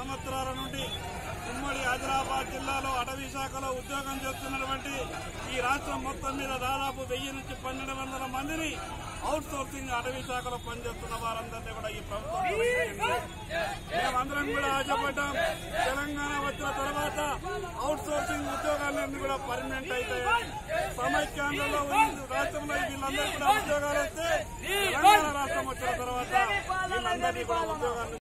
సంవత్సరాల నుండి ఉమ్మడి ఆదిలాబాద్ జిల్లాలో అటవీ శాఖలో ఉద్యోగం చేస్తున్నటువంటి ఈ రాష్ట్రం మొత్తం మీద దాదాపు 1000 నుంచి 1200 మందిని అవుట్ సోర్సింగ్ అటవీ శాఖలో పనిచేస్తున్న వారందరినీ కూడా ఈ ప్రభుత్వం మేమందరం కూడా ఆశపడ్డాం. తెలంగాణ వచ్చిన తర్వాత అవుట్ సోర్సింగ్ ఉద్యోగాలన్నీ కూడా పర్మనెంట్ అవుతాయని. సమైక్యాంధ్రలో రాష్ట్రంలో వీళ్ళందరూ కూడా ఉద్యోగాలు వస్తే తెలంగాణ రాష్ట్రం వచ్చిన తర్వాత వీళ్ళందరినీ కూడా ఉద్యోగాలు